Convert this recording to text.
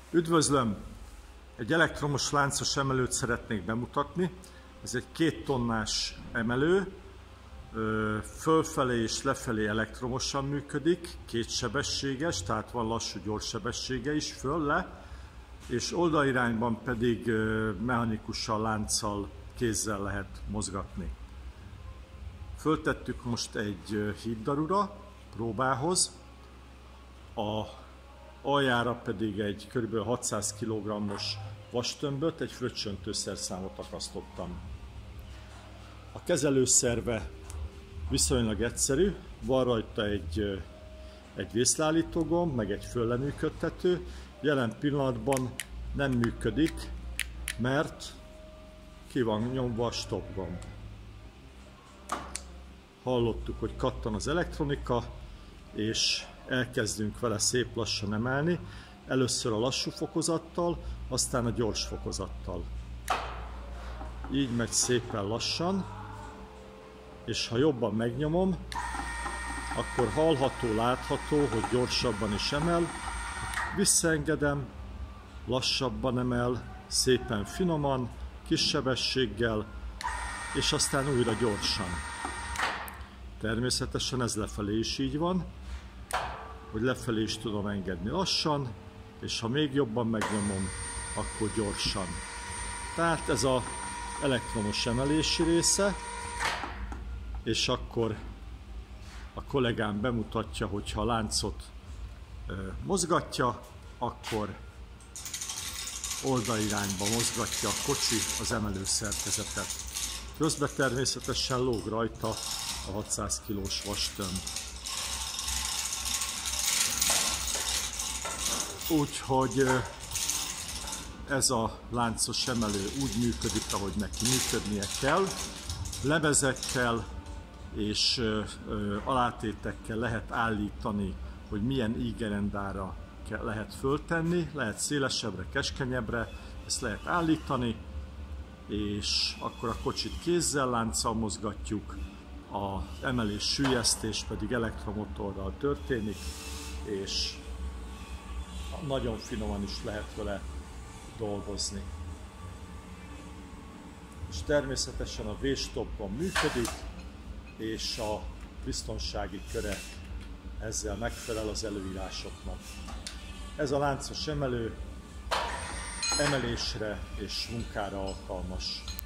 Üdvözlöm! Egy elektromos láncos emelőt szeretnék bemutatni. Ez egy 2 tonnás emelő, fölfelé és lefelé elektromosan működik, kétsebességes, tehát van lassú gyors sebessége is föl-le, és oldalirányban pedig mechanikusan lánccal, kézzel lehet mozgatni. Föltettük most egy híddarura próbához, aljára pedig egy kb. 600 kg-os vastömböt, egy fröccsöntőszerszámot akasztottam. A kezelőszerve viszonylag egyszerű, van rajta egy vészleállító gomb, meg egy fölleműködtető. Jelen pillanatban nem működik, mert ki van nyomva a stop gomb. Hallottuk, hogy kattan az elektronika, és elkezdünk vele szép lassan emelni. Először a lassú fokozattal, aztán a gyors fokozattal. Így megy szépen lassan, és ha jobban megnyomom, akkor hallható, látható, hogy gyorsabban is emel. Visszaengedem, lassabban emel, szépen finoman, kis sebességgel, és aztán újra gyorsan. Természetesen ez lefelé is így van, hogy lefelé is tudom engedni lassan, és ha még jobban megnyomom, akkor gyorsan. Tehát ez az elektromos emelési része, és akkor a kollégám bemutatja, hogy ha a láncot mozgatja, akkor oldalirányba mozgatja a kocsi az emelő szerkezetet. Közben természetesen lóg rajta a 600 kg-s vastömb. Úgyhogy ez a láncos emelő úgy működik, ahogy neki működnie kell. Lemezekkel és alátétekkel lehet állítani, hogy milyen íggerendára lehet föltenni, lehet szélesebbre, keskenyebbre, ezt lehet állítani, és akkor a kocsit kézzel, lánccal mozgatjuk, az emelés, süllyesztés pedig elektromotorral történik, és nagyon finoman is lehet vele dolgozni. És természetesen a V-stopban működik, és a biztonsági köre ezzel megfelel az előírásoknak. Ez a láncos emelő emelésre és munkára alkalmas.